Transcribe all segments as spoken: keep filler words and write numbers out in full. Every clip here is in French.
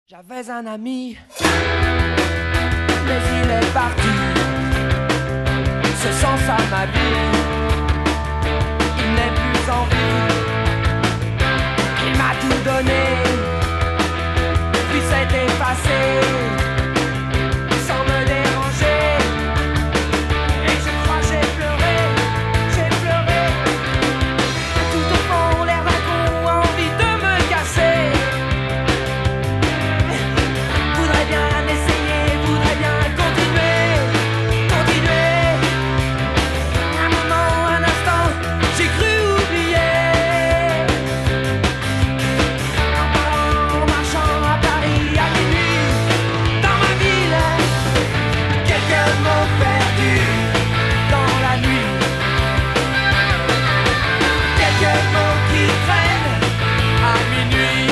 J'avais un ami, mais il est parti. Ce sens à ma vie, il n'est plus en vie. Il m'a tout donné, puis s'est effacé, sans me déranger. Et je crois j'ai pleuré, j'ai pleuré. Tout au fond, l'air d'un con, envie de me casser. Voudrais bien essayer, voudrais bien continuer, continuer. Un moment, un instant, j'ai cru oublier. En parlant, en marchant à Paris à minuit, dans ma ville, quelques mots perdus dans la nuit. Quelques mots qui traînent à minuit.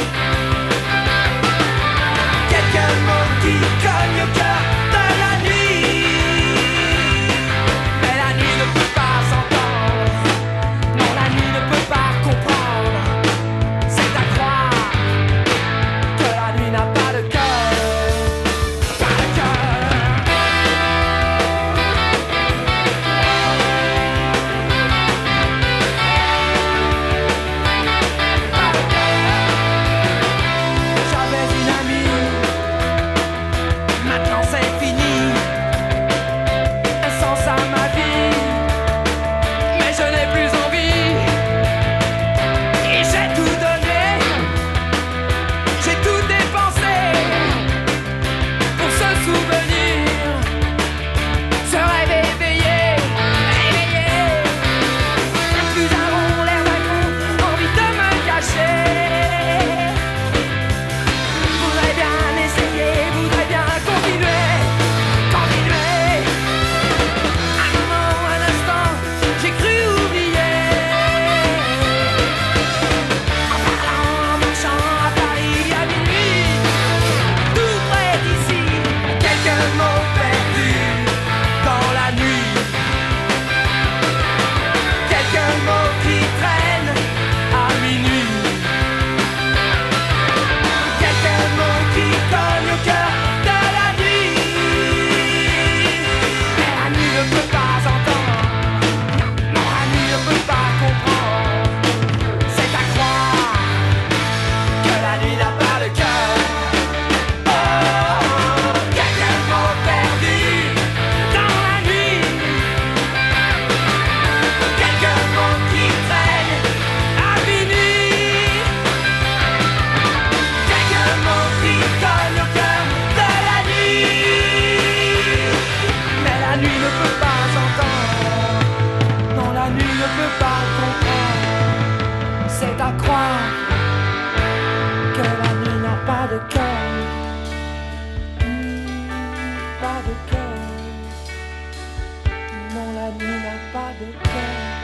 Quelques mots qui cognent au cœur de la nuit. Mais la nuit ne peut pas s'entendre. Non, la nuit ne peut pas comprendre. C'est à croire que la nuit n'a pas de cœur. Pas de cœur. Pas de cœur. J'avais une amie. Maintenant c'est fini, un sens à ma vie, mais je n'ai plus envie. Et j'ai tout donné, j'ai tout dépensé pour se souvenir, se rêve éveillé, éveillé. Plus un rond, l'air d'un con, envie de me cacher. Voudrais bien essayer, voudrais bien continuer, continuer. Un moment, un instant, j'ai cru oublier. En parlant, en marchant à Paris à minuit, tout près d'ici, quelques mots perdus dans la nuit. Quelques mots qui traînent à minuit. Quelques mots qui cognent au cœur de la nuit. Mais la nuit ne peut pas entendre. Non, la nuit ne peut pas comprendre. C'est à croire que la nuit n'a pas de cœur. Oh, quelques mots perdus dans la nuit. Quelques mots qui traînent à minuit. Quelques mots qui cognent au cœur de la nuit. Mais la nuit ne peut pas entendre. Non, la nuit ne peut pas comprendre. C'est à croire que la nuit n'a pas de cœur. Hmm, pas de cœur. Non, la nuit n'a pas de cœur.